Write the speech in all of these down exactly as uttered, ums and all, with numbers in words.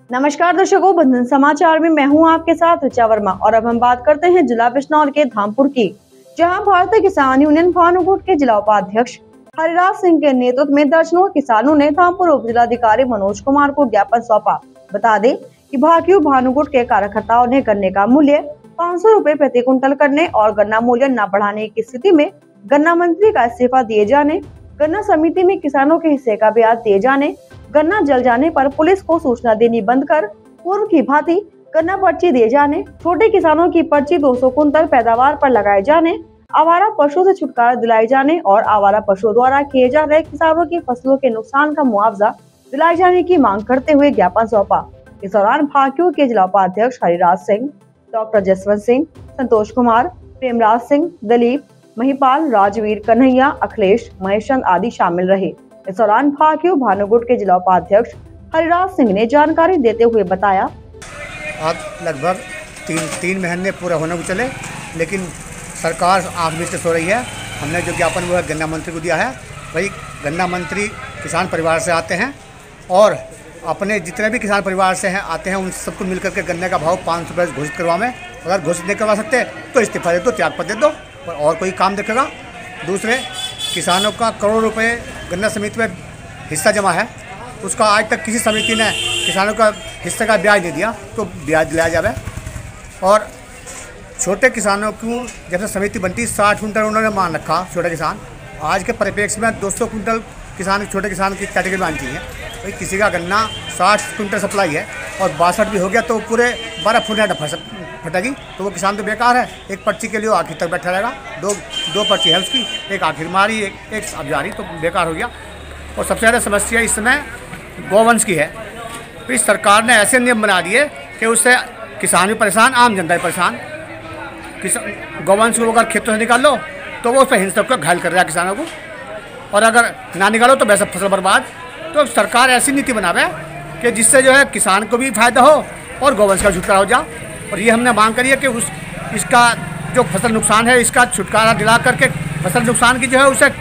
नमस्कार दर्शकों, बंधन समाचार में मैं हूं आपके साथ ऋचा वर्मा और अब हम बात करते हैं जिला बिजनौर के धामपुर की, जहां भारतीय किसान यूनियन भानुगुट के जिला उपाध्यक्ष हरिराज सिंह के नेतृत्व में दर्जनों किसानों ने धामपुर उप जिलाधिकारी मनोज कुमार को ज्ञापन सौंपा। बता दें कि भाकियू भानुगुट के कार्यकर्ताओं ने गन्ने का मूल्य पाँच सौ रूपए प्रति कुंटल करने और गन्ना मूल्य न बढ़ाने की स्थिति में गन्ना मंत्री का इस्तीफा दिए जाने, गन्ना समिति में किसानों के हिस्से का ब्याज दिए जाने, गन्ना जल जाने पर पुलिस को सूचना देनी बंद कर पूर्व की भांति गन्ना पर्ची दिए जाने, छोटे किसानों की पर्ची दो सौ कुंटल पैदावार पर लगाए जाने, आवारा पशुओं से छुटकारा दिलाए जाने और आवारा पशुओं द्वारा किए जा रहे किसानों की फसलों के नुकसान का मुआवजा दिलाए जाने की मांग करते हुए ज्ञापन सौंपा। इस दौरान भाकियू के जिला उपाध्यक्ष हरिराज सिंह, डॉक्टर जसवंत सिंह, संतोष कुमार, प्रेमराज सिंह, दलीप, महिपाल, राजवीर, कन्हैया, अखिलेश, महेशचंद आदि शामिल रहे। इस दौरान भाकियू भानुगुट के जिला उपाध्यक्ष हरिराज सिंह ने जानकारी देते हुए बताया, आज लगभग तीन तीन महीने पूरा होने को चले, लेकिन सरकार आँख मीच के सो रही है। हमने जो ज्ञापन वो है गन्ना मंत्री को दिया है। भाई गन्ना मंत्री किसान परिवार से आते हैं और अपने जितने भी किसान परिवार से हैं आते हैं, उन सबको मिलकर के गन्ने का भाव पाँच सौ रुपये घोषित करवावें। अगर घोषित नहीं करवा सकते तो इस्तीफा दे दो, त्यागपत्र दे दो और कोई काम देखेगा। दूसरे, किसानों का करोड़ रुपए गन्ना समिति में हिस्सा जमा है, उसका आज तक किसी समिति ने किसानों का हिस्से का ब्याज नहीं दिया, तो ब्याज दिलाया जाए। और छोटे किसानों को जब से समिति बनती साठ कुंटल उन्होंने मान रखा। छोटे किसान आज के परिप्रेक्ष्य में दो सौ कुंटल किसान छोटे किसान की कैटेगरी में आनी चाहिए। भाई किसी का गन्ना साठ कुंटल सप्लाई है और बासठ भी हो गया तो पूरे बारह फुट फटेगी, तो वो किसान तो बेकार है। एक पर्ची के लिए आखिर तक बैठा रहेगा। दो दो पर्ची है उसकी, एक आखिर मारी, एक एक अब जारी, तो बेकार हो गया। और सबसे ज़्यादा समस्या इस समय गौवंश की है। तो इस सरकार ने ऐसे नियम बना दिए कि उससे किसान भी परेशान, आम जनता भी परेशान। किसान गौवंश को अगर खेतों से निकाल लो तो वो उस पर हिंसक को घायल कर रहा है किसानों को, और अगर ना निकालो तो वैसा फसल बर्बाद। तो सरकार ऐसी नीति बनावे कि जिससे जो है किसान को भी फायदा हो और गौवंश का छुटकारा हो जाए। और ये हमने मांग करी है कि उस इसका जो फसल नुकसान है इसका छुटकारा दिला करके फसल नुकसान की जो है उसे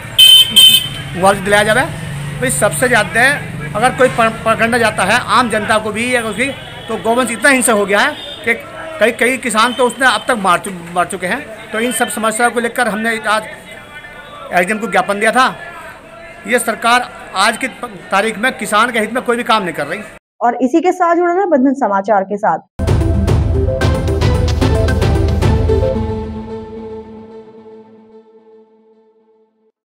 मुआवजा दिलाया जाए। भाई सबसे ज़्यादा अगर कोई पकड़ना जाता है आम जनता को भी या उसकी, तो गौवंश इतना हिंसक हो गया है कि कई कई किसान तो उसने अब तक मार मार चुके हैं। तो इन सब समस्याओं को लेकर हमने आज एसडीएम को ज्ञापन दिया था। ये सरकार आज की तारीख में किसान के हित में कोई भी काम नहीं कर रही। और इसी के साथ जुड़ना बंधन समाचार के साथ।